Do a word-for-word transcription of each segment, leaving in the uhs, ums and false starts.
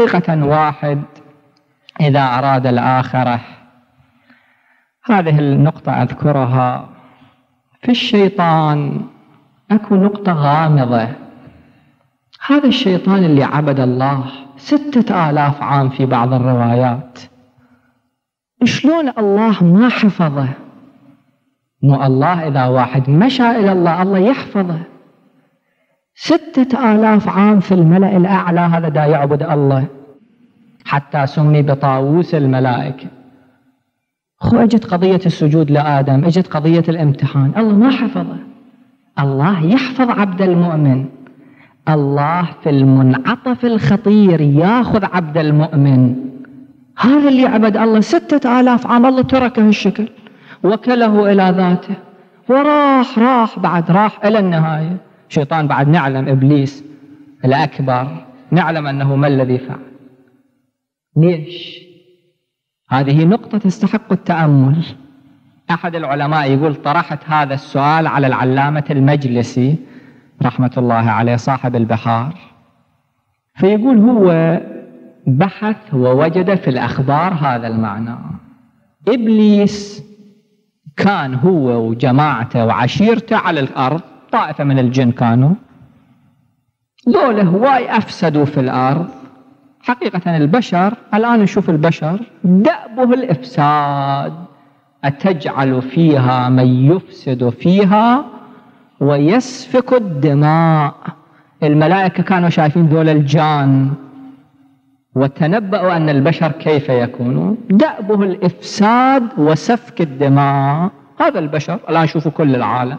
حقيقة واحد إذا أراد الآخرة. هذه النقطة أذكرها. في الشيطان أكو نقطة غامضة. هذا الشيطان اللي عبد الله ستة آلاف عام في بعض الروايات، شلون الله ما حفظه؟ مو الله إذا واحد مشى إلى الله الله يحفظه. ستة آلاف عام في الملأ الأعلى هذا دا يعبد الله، حتى سمي بطاووس الملائكة. خو اجت قضية السجود لآدم، اجت قضية الامتحان، الله ما حفظه. الله يحفظ عبد المؤمن. الله في المنعطف الخطير ياخذ عبد المؤمن. هذا اللي عبد الله ستة آلاف عام، الله تركه الشكل وكله إلى ذاته وراح راح بعد راح إلى النهاية. شيطان بعد نعلم إبليس الأكبر نعلم أنه ما الذي فعل. ليش؟ هذه نقطة تستحق التأمل. أحد العلماء يقول طرحت هذا السؤال على العلامة المجلسي رحمة الله عليه صاحب البحار، فيقول هو بحث ووجد في الأخبار هذا المعنى. إبليس كان هو وجماعته وعشيرته على الأرض، طائفة من الجن كانوا ذولا هواي أفسدوا في الأرض. حقيقة البشر الآن نشوف البشر دأبه الإفساد، أتجعل فيها من يفسد فيها ويسفك الدماء. الملائكة كانوا شايفين ذول الجان وتنبأوا أن البشر كيف يكونون، دأبه الإفساد وسفك الدماء. هذا البشر الآن شوفوا كل العالم.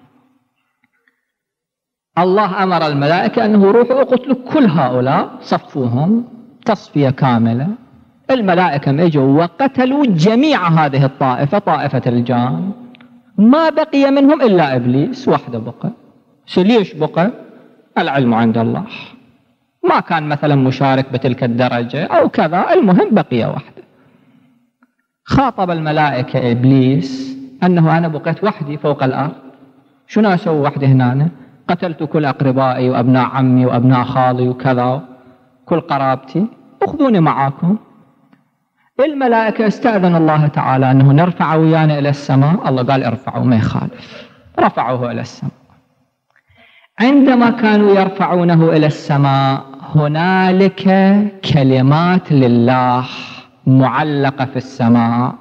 الله أمر الملائكة أنه روحوا اقتلوا كل هؤلاء، صفوهم تصفية كاملة. الملائكة اجوا وقتلوا جميع هذه الطائفة، طائفة الجان، ما بقي منهم إلا إبليس وحده بقى. ليش بقى؟ العلم عند الله، ما كان مثلا مشارك بتلك الدرجة أو كذا، المهم بقي وحده. خاطب الملائكة إبليس أنه أنا بقيت وحدي فوق الأرض، شنو أسوي وحدي هنا؟ قتلت كل أقربائي وأبناء عمي وأبناء خالي وكذا، كل قرابتي، أخذوني معاكم. الملائكة استأذن الله تعالى أنه نرفع ويانا إلى السماء. الله قال ارفعوا ما يخالف، رفعوه إلى السماء. عندما كانوا يرفعونه إلى السماء هنالك كلمات لله معلقة في السماء.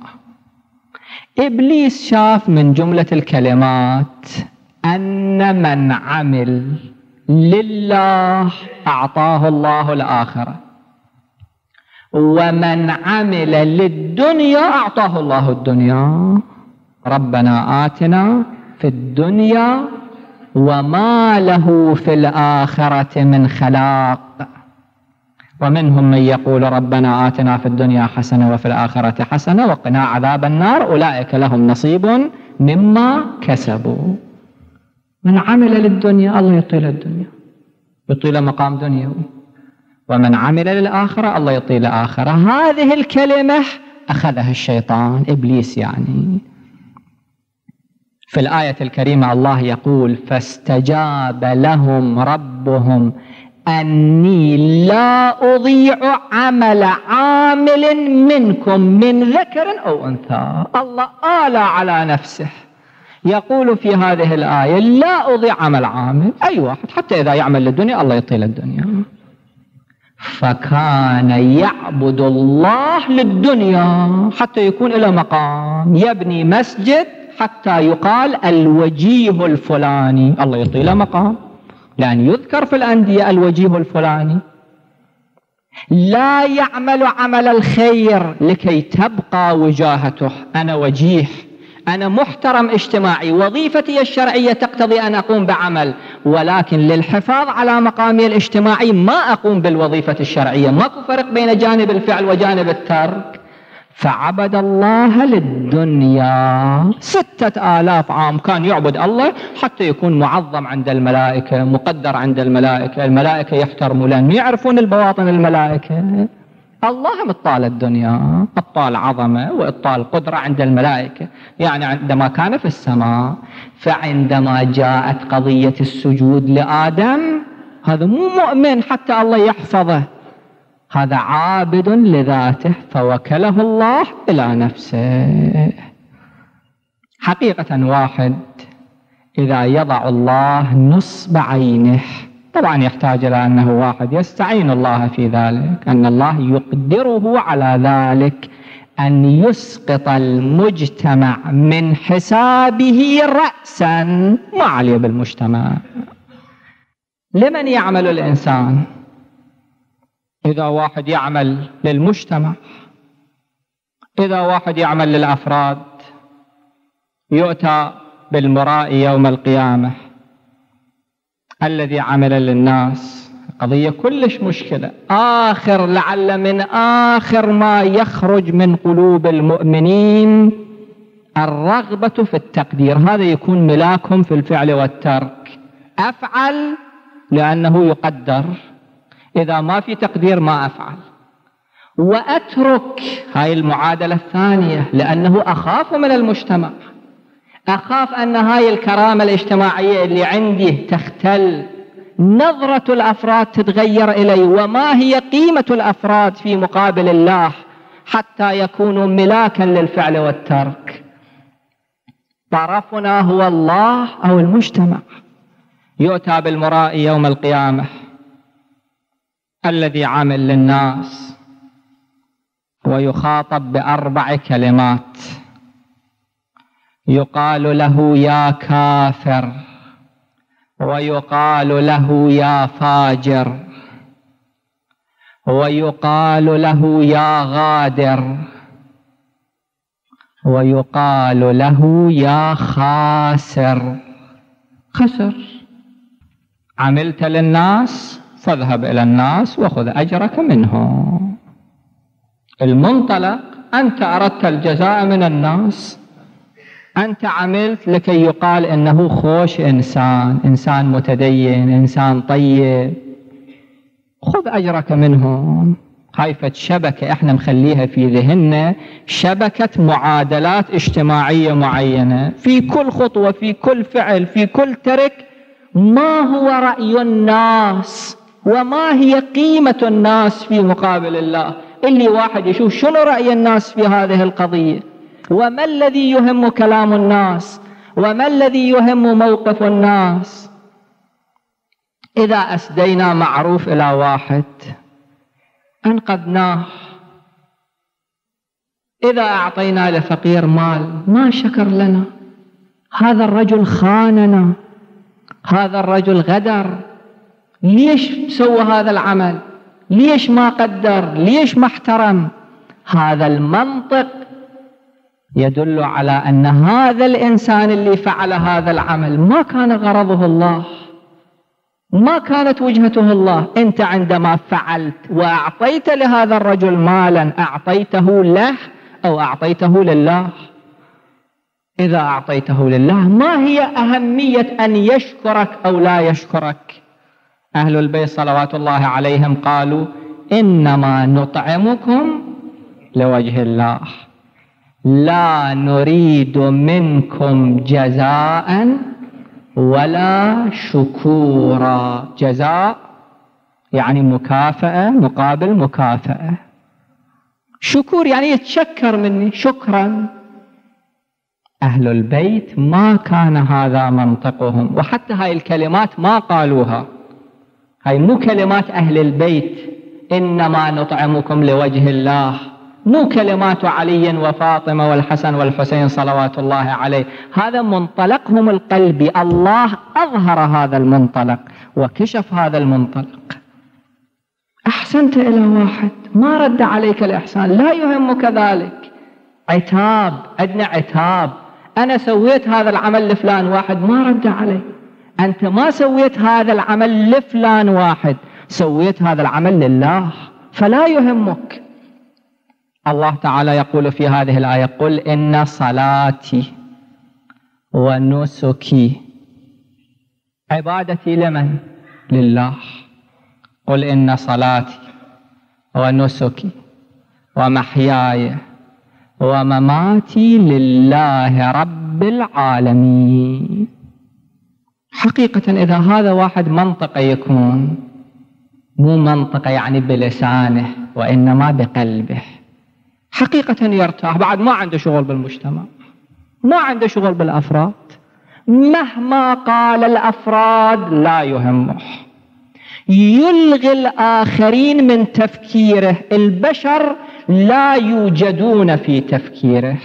إبليس شاف من جملة الكلمات أن من عمل لله أعطاه الله الآخرة، ومن عمل للدنيا أعطاه الله الدنيا. ربنا آتنا في الدنيا وما له في الآخرة من خلاق. ومنهم من يقول ربنا آتنا في الدنيا حسنة وفي الآخرة حسنة وقنا عذاب النار أولئك لهم نصيب مما كسبوا. من عمل للدنيا الله يطيل الدنيا، يطيل مقام دنيوي، ومن عمل للآخرة الله يطيل آخرة. هذه الكلمة أخذها الشيطان إبليس. يعني في الآية الكريمة الله يقول فاستجاب لهم ربهم أني لا أضيع عمل عامل منكم من ذكر أو أنثى. الله آلى على نفسه يقول في هذه الآية لا أضيع عمل عامل، أي واحد حتى إذا يعمل للدنيا الله يطيل الدنيا. فكان يعبد الله للدنيا حتى يكون إلى مقام يبني مسجد حتى يقال الوجيه الفلاني، الله يطيل مقام، لأن يذكر في الأندية الوجيه الفلاني. لا يعمل عمل الخير لكي تبقى وجاهته، أنا وجيه، أنا محترم اجتماعي، وظيفتي الشرعية تقتضي أن أقوم بعمل، ولكن للحفاظ على مقامي الاجتماعي ما أقوم بالوظيفة الشرعية. ماكو فرق بين جانب الفعل وجانب الترك. فعبد الله للدنيا ستة آلاف عام كان يعبد الله حتى يكون معظم عند الملائكة، مقدر عند الملائكة، الملائكة يحترموا لأنه يعرفون البواطن الملائكة. الله مطال الدنيا، اطال عظمة واطال قدرة عند الملائكة. يعني عندما كان في السماء، فعندما جاءت قضية السجود لآدم هذا مو مؤمن حتى الله يحفظه، هذا عابد لذاته فوكله الله إلى نفسه. حقيقة واحد إذا يضع الله نصب عينه، طبعا يحتاج إلى أنه واحد يستعين الله في ذلك، أن الله يقدره على ذلك، أن يسقط المجتمع من حسابه رأسا، ما عليه بالمجتمع. لمن يعمل الإنسان؟ إذا واحد يعمل للمجتمع، إذا واحد يعمل للأفراد، يؤتى بالمرائي يوم القيامة الذي عمل للناس. قضية كلش مشكلة. آخر لعل من آخر ما يخرج من قلوب المؤمنين الرغبة في التقدير، هذا يكون ملاكهم في الفعل والترك. أفعل لأنه يقدر، إذا ما في تقدير ما أفعل. وأترك، هاي المعادلة الثانية، لأنه أخاف من المجتمع، أخاف أن هاي الكرامة الاجتماعية اللي عندي تختل، نظرة الأفراد تتغير إلي، وما هي قيمة الأفراد في مقابل الله حتى يكونوا ملاكا للفعل والترك. طرفنا هو الله أو المجتمع. يؤتى بالمرائي يوم القيامة الذي عمل للناس ويخاطب بأربع كلمات، يقال له يا كافر، ويقال له يا فاجر، ويقال له يا غادر، ويقال له يا خاسر. خسر. عملت للناس فاذهب إلى الناس وخذ أجرك منهم. المنطلق أنت أردت الجزاء من الناس، أنت عملت لكي يقال إنه خوش إنسان، إنسان متدين، إنسان طيب، خذ أجرك منهم. هاي فد شبكة إحنا مخليها في ذهننا، شبكة معادلات اجتماعية معينة، في كل خطوة، في كل فعل، في كل ترك، ما هو رأي الناس وما هي قيمة الناس في مقابل الله. اللي واحد يشوف شنو رأي الناس في هذه القضية، وما الذي يهم كلام الناس، وما الذي يهم موقف الناس. إذا أسدينا معروف إلى واحد أنقذناه، إذا أعطينا لفقير مال ما شكر لنا، هذا الرجل خاننا، هذا الرجل غدر. ليش سوى هذا العمل؟ ليش ما قدر؟ ليش ما احترم؟ هذا المنطق يدل على أن هذا الإنسان اللي فعل هذا العمل ما كان غرضه الله، ما كانت وجهته الله. أنت عندما فعلت وأعطيت لهذا الرجل مالا، أعطيته له أو أعطيته لله؟ إذا أعطيته لله ما هي أهمية أن يشكرك أو لا يشكرك؟ أهل البيت صلوات الله عليهم قالوا إنما نطعمكم لوجه الله لا نريد منكم جزاء ولا شكورا. جزاء يعني مكافأة مقابل مكافأة، شكور يعني يتشكر مني شكرا. أهل البيت ما كان هذا منطقهم، وحتى هاي الكلمات ما قالوها، هاي مو كلمات أهل البيت، إنما نطعمكم لوجه الله، مو كلمات علي وفاطمة والحسن والحسين صلوات الله عليه. هذا منطلقهم القلبي، الله أظهر هذا المنطلق وكشف هذا المنطلق. أحسنت إلى واحد ما رد عليك الإحسان، لا يهمك ذلك، عتاب، عندنا عتاب. أنا سويت هذا العمل لفلان واحد ما رد علي، أنت ما سويت هذا العمل لفلان واحد، سويت هذا العمل لله فلا يهمك. الله تعالى يقول في هذه الآية قل إن صلاتي ونسكي. عبادتي لمن؟ لله. قل إن صلاتي ونسكي ومحياي ومماتي لله رب العالمين. حقيقة إذا هذا واحد منطق يكون، مو منطقة يعني بلسانه وإنما بقلبه، حقيقة يرتاح، بعد ما عنده شغل بالمجتمع، ما عنده شغل بالأفراد، مهما قال الأفراد لا يهمه، يلغي الآخرين من تفكيره، البشر لا يوجدون في تفكيره،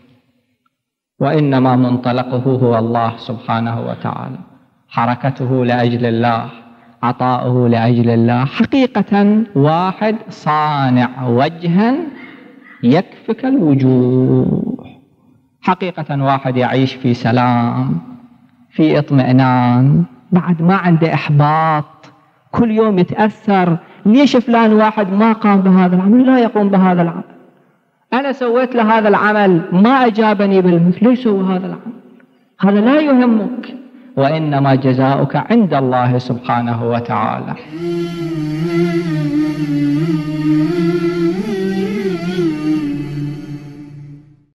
وإنما منطلقه هو الله سبحانه وتعالى، حركته لأجل الله، عطاؤه لأجل الله. حقيقة واحد صانع وجها يكفك الوجوه، حقيقة واحد يعيش في سلام، في اطمئنان، بعد ما عنده إحباط، كل يوم يتأثر، ليش فلان واحد ما قام بهذا العمل، لا يقوم بهذا العمل، أنا سويت له هذا العمل ما أجابني بالمثل، ليش سوى هذا العمل؟ هذا لا يهمك، وإنما جزاؤك عند الله سبحانه وتعالى.